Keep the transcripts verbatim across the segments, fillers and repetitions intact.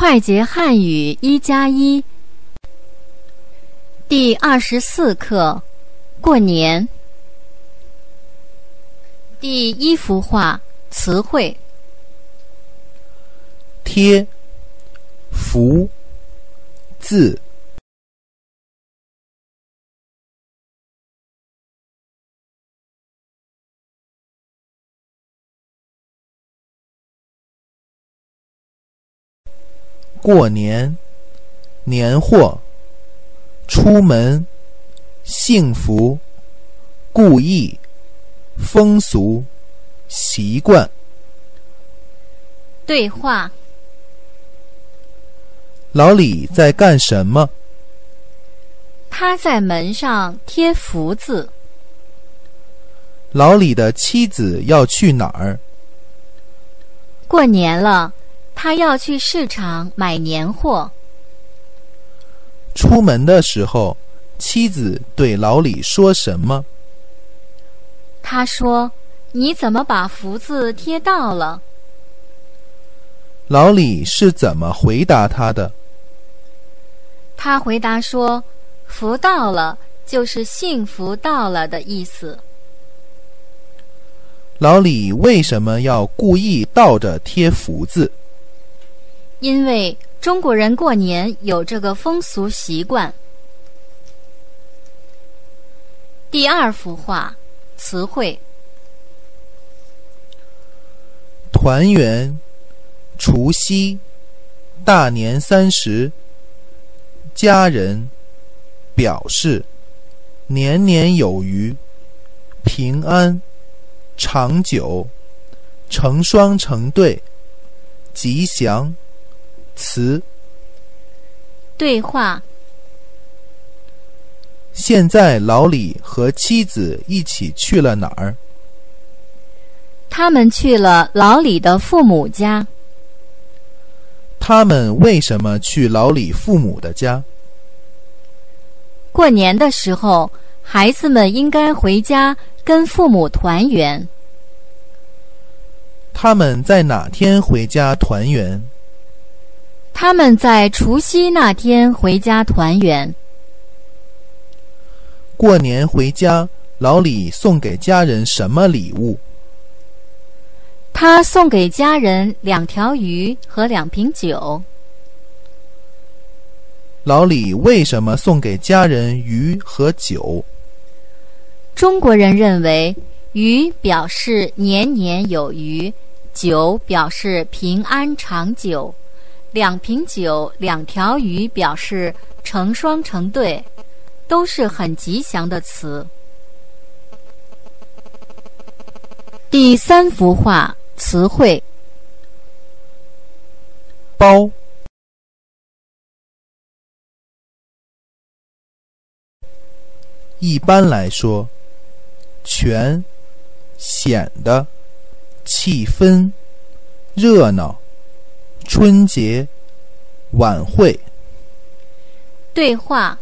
快捷汉语一加一第二十四课：过年。第一幅画，词汇： 贴、福、字。过年、年货、出门、幸福、故意、风俗、习惯。 对话： 老李在干什么？ 他在门上贴福字。 老李的妻子要去哪儿？ 过年了，他要去市场买年货。 出门的时候，妻子对老李说什么？ 他说：“你怎么把福字贴到了？” 老李是怎么回答他的？ 他回答说：“福到了，就是幸福到了的意思。” 老李为什么要故意倒着贴福字？ 因为中国人过年有这个风俗习惯。第二幅画，词汇： 团圆、除夕、大年三十、家人、表示、年年有余、平安、长久、成双成对、吉祥。词。 对话： 现在老李和妻子一起去了哪儿？ 他们去了老李的父母家。 他们为什么去老李父母的家？ 过年的时候，孩子们应该回家跟父母团圆。 他们在哪天回家团圆？ 他们在除夕那天回家团圆。 过年回家，老李送给家人什么礼物？ 他送给家人两条鱼和两瓶酒。 老李为什么送给家人鱼和酒？ 中国人认为鱼表示年年有余，酒表示平安长久。两瓶酒、两条鱼表示成双成对，都是很吉祥的词。第三幅画，词汇： 包、一般来说，全、显得、气氛、热闹、春节、晚会。 对话：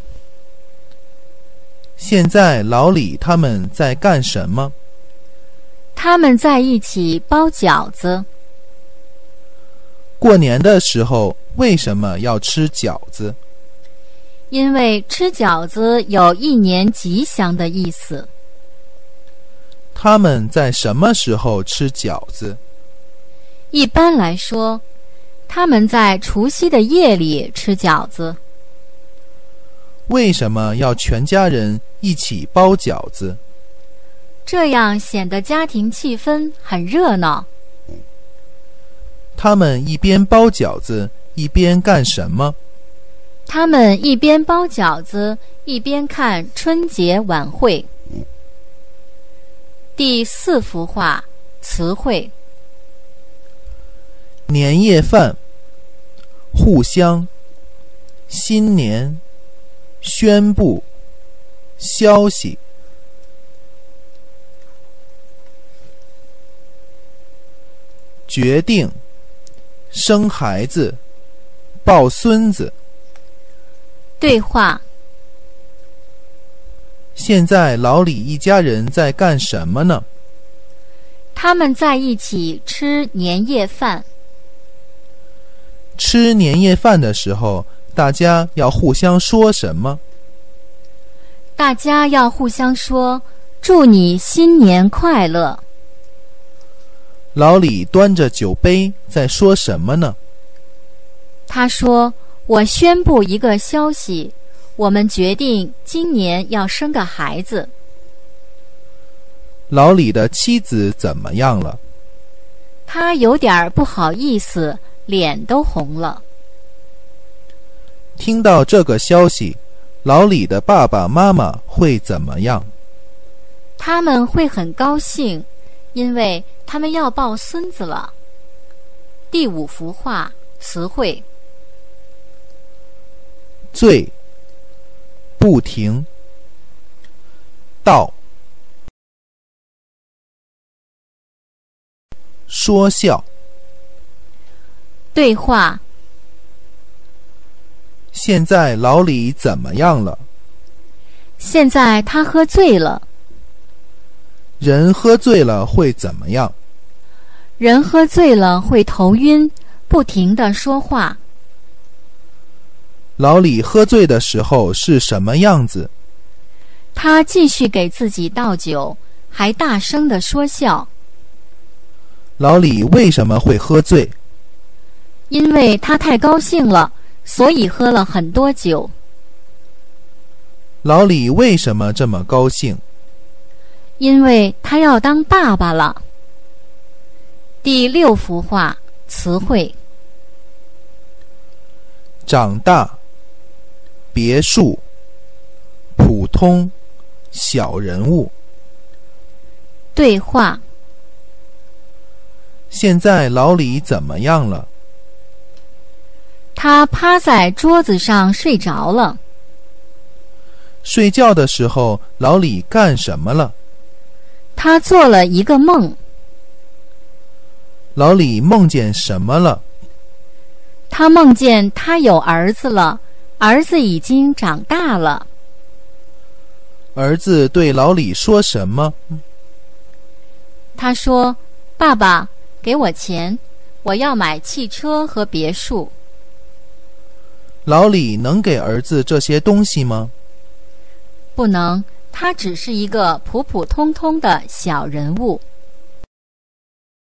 现在老李他们在干什么？ 他们在一起包饺子。 过年的时候为什么要吃饺子？ 因为吃饺子有一年吉祥的意思。 他们在什么时候吃饺子？ 一般来说，他们在除夕的夜里吃饺子。 为什么要全家人一起包饺子？ 这样显得家庭气氛很热闹。 他们一边包饺子一边干什么？ 他们一边包饺子一边看春节晚会。第四幅画，词汇： 年夜饭、互相、新年、宣布、消息。决定、生孩子、抱孙子。 对话： 现在老李一家人在干什么呢？ 他们在一起吃年夜饭。 吃吃年夜饭的时候，大家要互相说什么？ 大家要互相说祝你新年快乐。 老李端着酒杯在说什么呢？ 他说，我宣布一个消息，我们决定今年要生个孩子。 老李的妻子怎么样了？ 他有点不好意思，脸都红了。 听到这个消息，老李的爸爸妈妈会怎么样？ 他们会很高兴，因为他们要抱孙子了。第五幅画，词汇。 醉，不停，道，说笑。 对话。 现在老李怎么样了？ 现在他喝醉了。 人喝醉了会怎么样？ 人喝醉了会头晕，不停地说话。 老李喝醉的时候是什么样子？ 他继续给自己倒酒，还大声地说笑。 老李为什么会喝醉？ 因为他太高兴了，所以喝了很多酒。 老李为什么这么高兴？ 因为他要当爸爸了。第六幅画，词汇。 长大，别墅，普通，小人物。 对话。 现在老李怎么样了？ 他趴在桌子上睡着了。 睡觉的时候，老李干什么了？ 他做了一个梦。 老李梦见什么了？ 他梦见他有儿子了，儿子已经长大了。 儿子对老李说什么？ 他说：“爸爸，给我钱，我要买汽车和别墅。” 老李能给儿子这些东西吗？ 不能，他只是一个普普通通的小人物。